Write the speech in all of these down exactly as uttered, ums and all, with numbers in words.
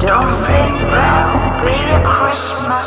Don't think there'll be a Christmas.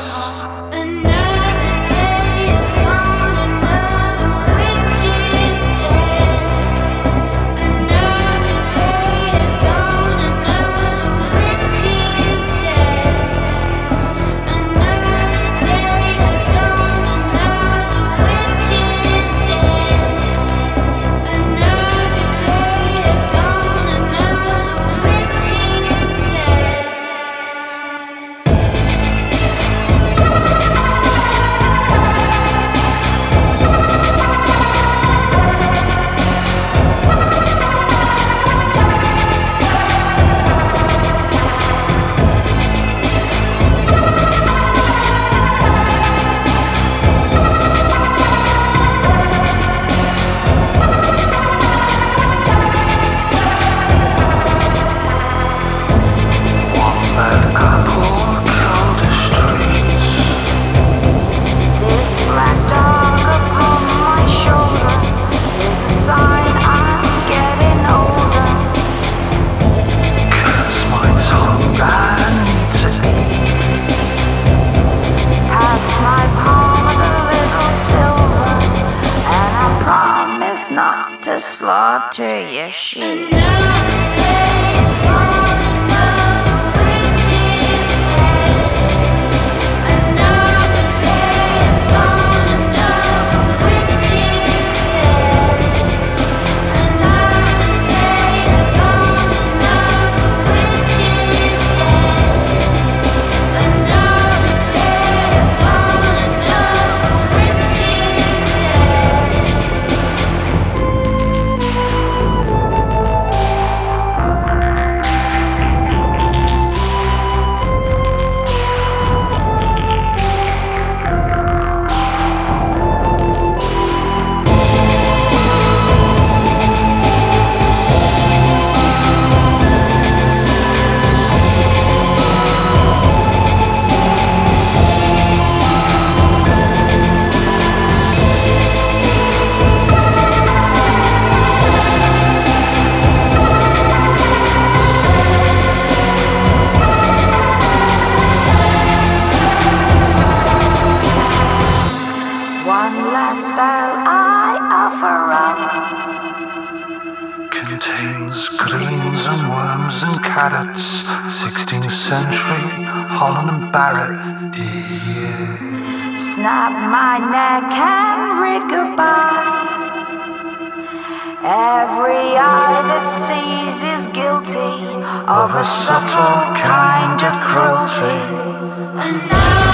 Not to slaughter your sheep. One last spell I offer up contains greens and worms and carrots, sixteenth century Holland and Barrett, dear. Snap my neck and read goodbye. Every eye that sees is guilty of a subtle kind of cruelty. And now